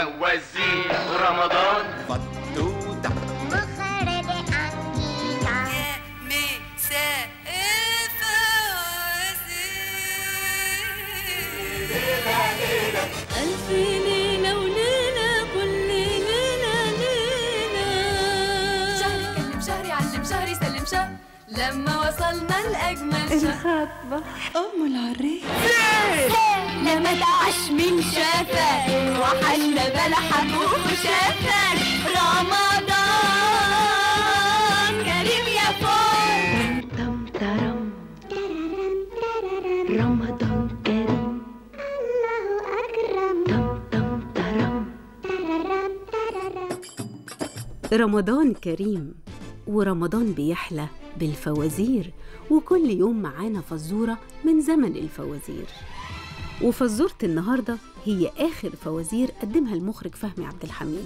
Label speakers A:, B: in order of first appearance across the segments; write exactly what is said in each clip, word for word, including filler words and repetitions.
A: فوازير رمضان
B: فتوتة
C: مخرج أنجيكا
D: يا مساء الفوازير
E: ألف ليلة وليلة كل ليلة ليلة
D: شهري كلم شهري علم شهري سلم شهر لما وصلنا لأجمل شهر
E: الخطبة أم العريس
D: لما تعش من شافك وحل بلحك وشافك رمضان كريم يا فوق
E: تم ترم رمضان كريم
C: الله أكرم
E: تم تم ترم
F: رمضان كريم، ورمضان بيحلى بالفوازير، وكل يوم معانا فزورة من زمن الفوازير. وفزورة النهاردة هي آخر فوازير قدمها المخرج فهمي عبد الحميد،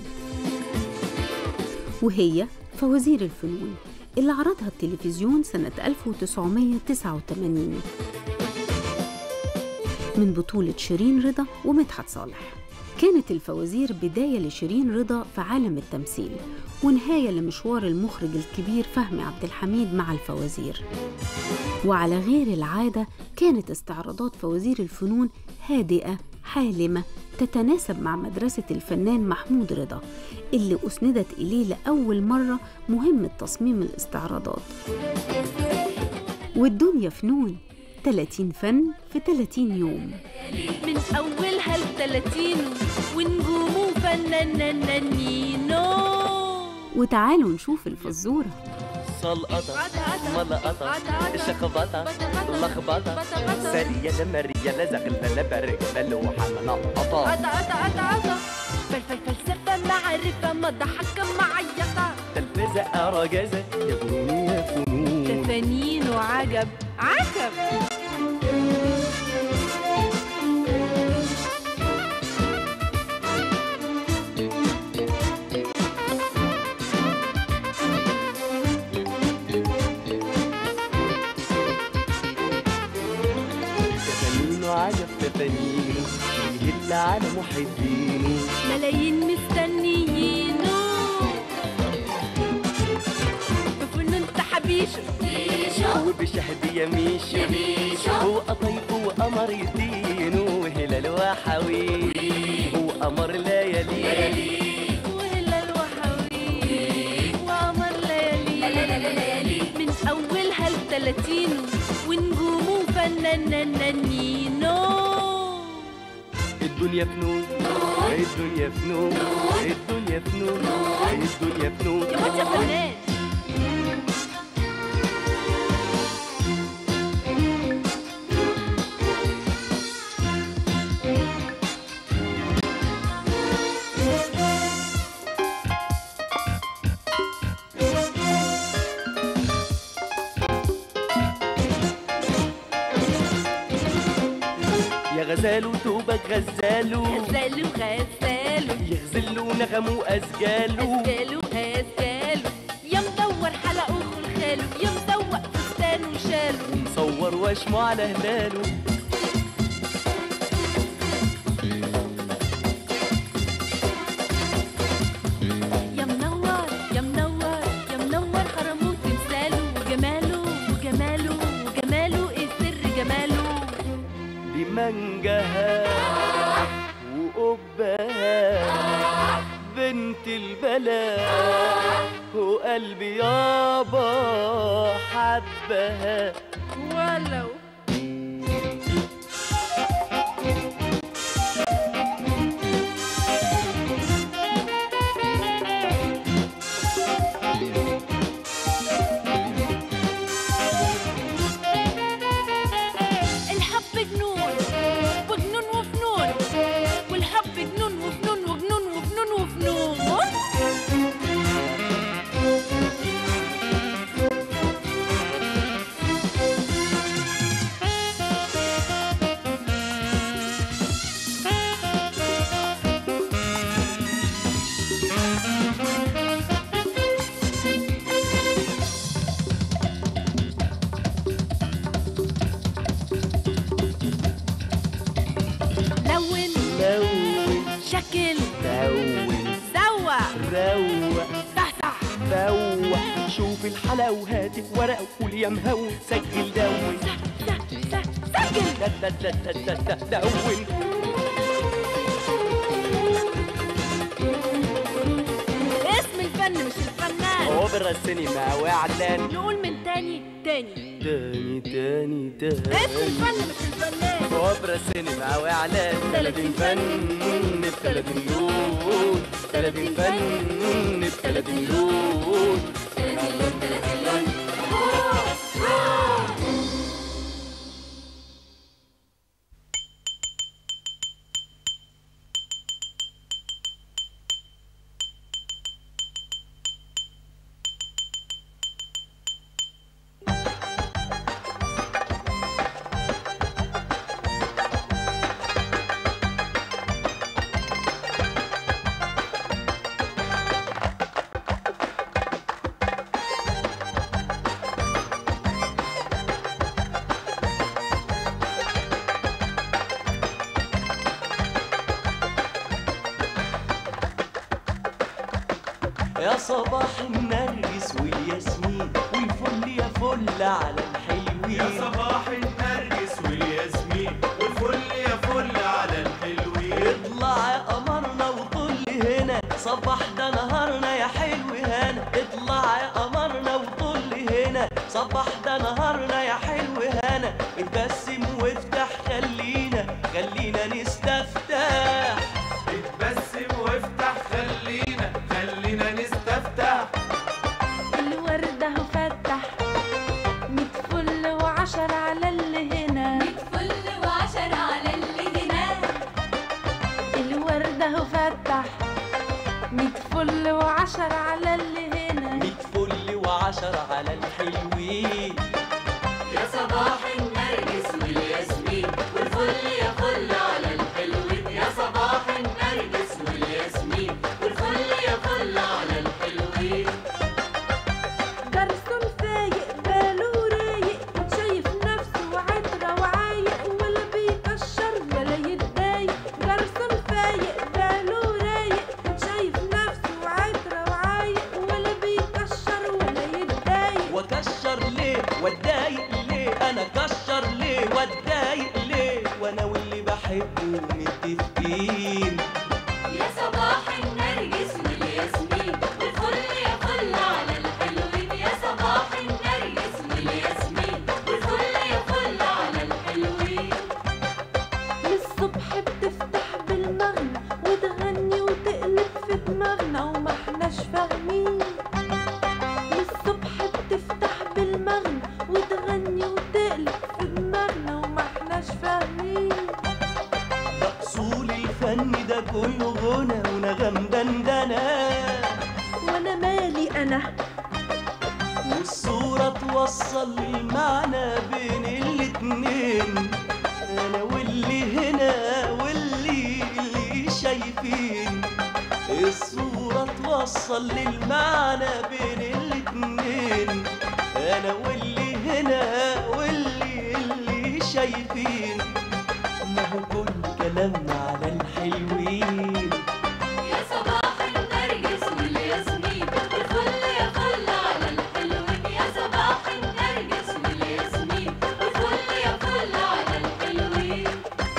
F: وهي فوازير الفنون اللي عرضها التلفزيون سنة ألف وتسعمية وتسعة وتمانين من بطولة شيرين رضا ومدحت صالح. كانت الفوازير بداية لشيرين رضا في عالم التمثيل، ونهاية لمشوار المخرج الكبير فهمي عبد الحميد مع الفوازير. وعلى غير العادة كانت استعراضات فوازير الفنون هادئة حالمة تتناسب مع مدرسة الفنان محمود رضا اللي أسندت إليه لأول مرة مهمة تصميم الاستعراضات. والدنيا فنون، تلاتين فن في تلاتين يوم،
E: من أولها التلاتين ونجومه فنانينو.
F: وتعالوا نشوف الفزورة.
G: سلقطة ملقطة شخبطة لخبطة سرية مرية لزغلة برجلة لوحة منقطة
E: فلفل فلسفة معرفة مضحكة معيطة
G: تلفزة رجازة يا فنون يا فنون
E: تفانين وعجب عجب.
G: عجب تفانينه يهل على محبينه
E: ملايين مستنيينه بفنون تحبيشه
G: وبشهد يميشه هو قطيف وقمر يدينه وهلال وحويه هو قمر ليالي
E: وهلال وحويه وقمر ليالي من أولها التلاتين ونجومه فنانينو.
G: الدنيا فنون الدنيا فنون الدنيا فنون الدنيا فنون
E: يا واد يا فنان.
G: يا غزال وتوبك غزالو
E: غزالو غزالو
G: يغزل ونغم وأسجاله
E: أسجاله أسجاله يا مدور حلقه خلخاله يا مدوق فستانه وشاله
G: ومصور وشمه على هلاله
E: يا منور يا منور يا منور حرمه وتمثاله وجماله وجماله وجماله ايه سر جماله.
G: دي منجها وقبها بنت البلد وقلبي يابا حبها
E: ولو
G: في الحلقة وهاتي ورقة وقول يا مهون سجل دون سجل دون.
E: اسم الفن مش الفنان.
G: اوبرا السينما واعلان.
E: نقول من تاني تاني
G: تاني تاني تاني.
E: اسم الفن مش الفنان.
G: اوبرا السينما واعلان. تلاتين فن بتلاتين لون. تلاتين فن بتلاتين لون. تلاتين لون تلاتين لون.
B: يا صباح النرجس والياسمين والفل يا فل على الحلوين.
A: يا صباح النرجس والياسمين والفل يا فل على الحلوين.
B: اطلع يا قمرنا وطل هنا صباح ده نهارنا يا حلو هنا. اطلع يا قمرنا وطل هنا صباح ده نهارنا يا حلو هنا. اتبسم وافتح خلينا خلينا نستفتح.
A: اتبسم وافتح خلينا خلينا نستفتح.
E: الوردة اهو فتح ميت فل وعشرة على اللي هنا.
D: ميت فل وعشرة على اللي هنا.
E: الوردة اهو فتح ميت فل وعشرة على اللي هنا.
B: ميت فل وعشرة على الحلوين.
D: يا صباح النرجس والياسمين والفل يا فل على الحلوين. يا صباح النرجس والياسمين والفل يا فل على الحلوين.
E: جرسون فايق باله رايق شايف نفسه وعترة وعايق ولا بيكشر ولا يتضايق. جرسون فايق باله رايق شايف نفسه وعترة وعايق ولا بيكشر ولا يتضايق.
B: وكشر ليه واتضايق ليه انا كشر ليه واتضايق ليه وانا واللي بحبه متفقين.
D: يا صباح النرجس والياسمين والفل يا فل على الحلوين. يا صباح النرجس والياسمين والفل يا فل على الحلوين.
E: للصبح بتفتح بالمغنى وتغني وتقلب في دماغنا وما احناش فاهمين. للصبح بتفتح بالمغنى وتغني وتقلب في دماغنا وما احناش فاهمين.
B: ده اصول الفن ده كله غنى ونغم دندنه.
E: وانا مالي انا
B: والصورة توصل المعنى بين الاتنين. انا واللي هنا واللي اللي شايفين. الصورة توصل للمعنى بين الاتنين. انا واللي هنا واللي اللي شايفين. ما هو كل كلامنا على الحلوين.
D: يا صباح النرجس والياسمين والفل يا فل على الحلوين. يا صباح النرجس والياسمين والفل يا فل على الحلوين.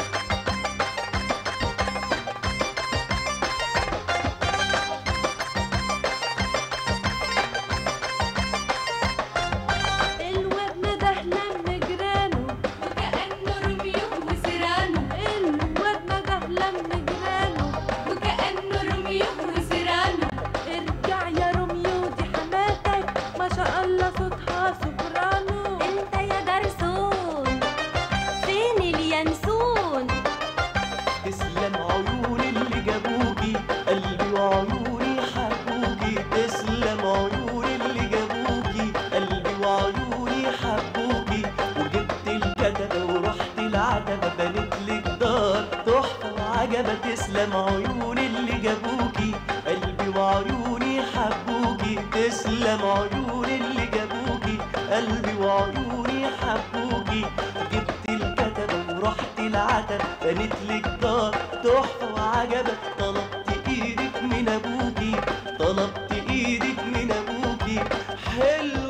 E: الواد نده لم جيرانه
D: وكأنه روميو وسيرانو.
E: الواد نده لم جيرانه
D: وكأنه روميو وسيرانو.
E: ارجع يا روميو دي حماتك ما شاء الله صوتها سوبرانو.
C: انت يا جرسون فين اليانسون؟
B: تسلم عيون اللي جابوكي قلبي وعيوني حبوكي. تسلم عيون اللي جابوكي قلبي وعيوني حبوكي. وجبت الكتبة ورحت العتبة بنتلك دار تحفة وعجبة. تسلم عيون اللي جابوكي قلبي وعيوني حبوكي. تسلم عيون اللي جابوكي قلبي وعيوني حبوكي. جبت الكتبة ورحت العتبة بنتلك دار تحفة وعجبة. طلبت ايدك من ابوكي طلبت ايدك من ابوكي. حلو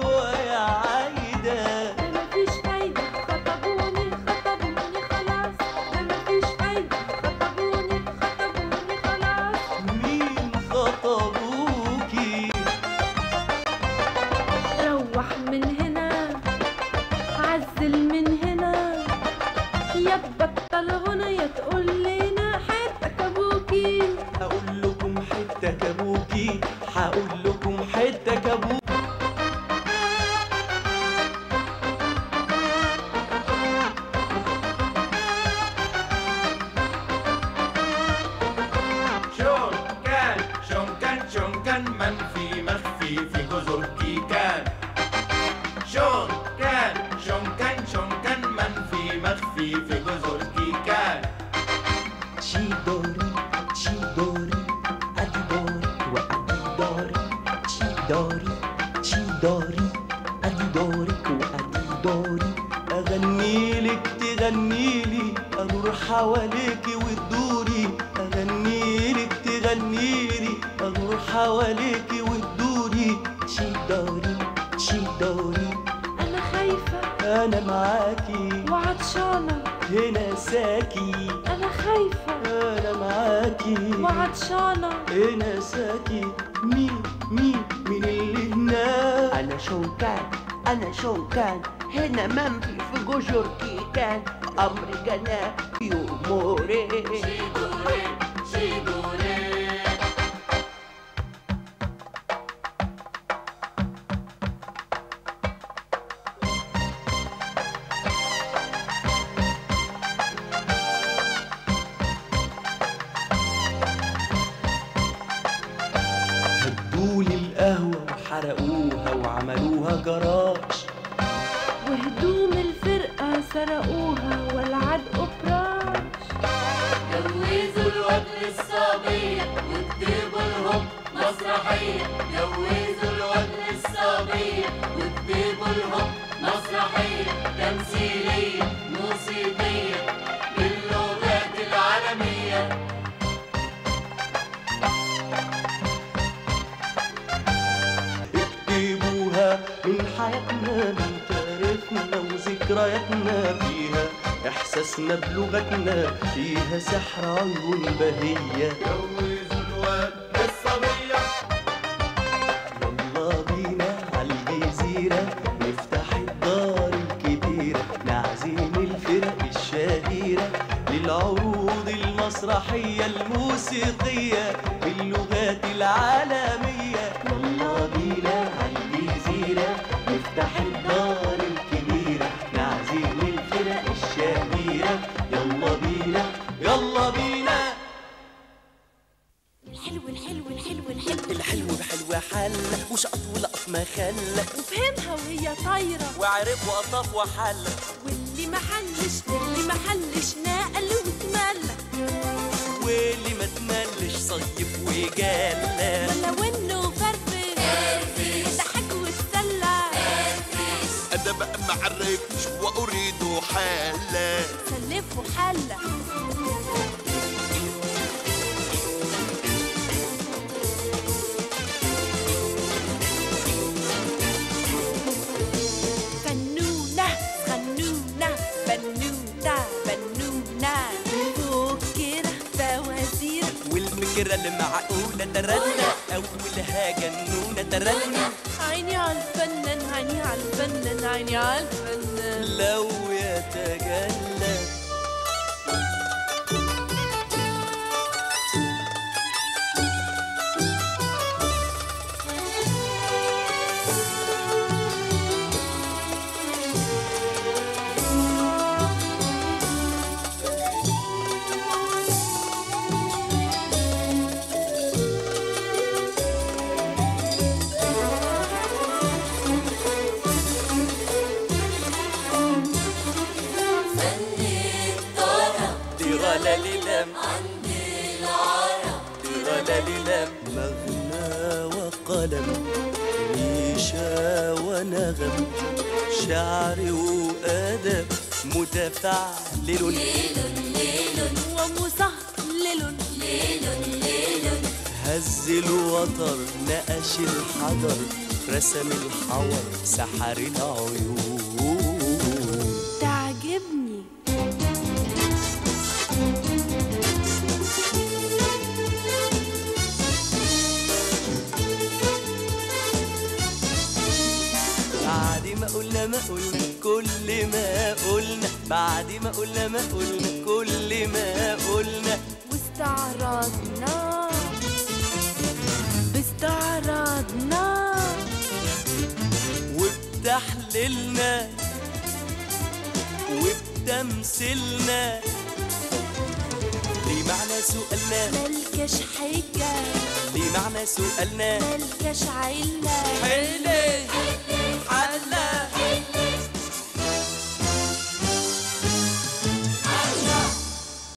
B: دارك وأدي داري، أغنيلك تغنيلي، أدور حواليكي وتدوري، أغنيلك تغنيلي، أدور حواليكي وتدوري. شي داري شي داري،
E: أنا خايفة
B: أنا معاكي
E: وعطشانة
B: هنا ساكي،
E: أنا خايفة
B: أنا معاكي
E: وعطشانة
B: هنا ساكي. مين مين مين اللي هناك؟
H: أنا شوكان أنا شوكان هنا منفي في جزر كيكان، أمر جناب يأمري.
D: شيدوري شيدوري
B: هدولي القهوة وحرقوها وعملوها جراج،
E: وهدوم الفرقة سرقوها والعدقوا براش.
D: جوزوا الواد للصبية واكتبوا لهم مسرحية، جوزوا الواد للصبية واكتبوا لهم مسرحية تمثيلية موسيقية باللغات العالمية.
B: اكتبوها من حياتنا من تاريخنا وذكرياتنا، فيها إحساسنا بلغتنا، فيها سحر عيون بهية.
A: جوزوا الواد للصبية،
B: يلا بينا عالجزيرة نفتح الدار الكبيرة، نعزم الفرق الشهيرة للعروض المسرحية الموسيقية باللغات العالمية. يلا بينا عالجزيرة نفتح الدار الكبيرة، نعزم الفرق الشهيرة. يلا بينا يلا بينا.
C: الحلو الحلو الحلو الحلو
B: الحلو بحلوة حل، وشقط ولقط ما خل،
E: وفهمها وهي طايرة،
B: وعرف وقطف وحل،
E: واللي محلش اللي محلش نقل واتملى،
B: واللي ما تملش صيف وجالة.
E: ولو انه فرفش ضحك واتسلى،
I: أنا بقى معرفش وأريد حالة،
E: سلف وحلى. فنونة غنونة بنوتة بنونة، فكرة فوازير
B: والفكرة المعقولة ترنة، أولها جنونة ترنة.
E: عيني عالفنان عيني عالفنان عيني عالفنان
B: لو يتجلى
D: عندي العرب
B: ترللم، مغنى وقلم ريشة ونغم، شعر وأدب متفعلل،
D: ليل ليل
E: ومسهلل
D: ليل ليل،
B: هز الوتر نقش الحجر، رسم الحور سحر العيون.
E: تعجبني
B: بعد ما قلنا ما قلنا كل ما قلنا، بعد ما قلنا ما قلنا كل ما قلنا،
E: واستعرضنا باستعراضنا
B: وبتحليلنا وبتمثيلنا، ليه معنى سؤالنا
E: ملكش حجة،
B: ليه معنى سؤالنا
E: ملكش عيلة،
B: حلي حلا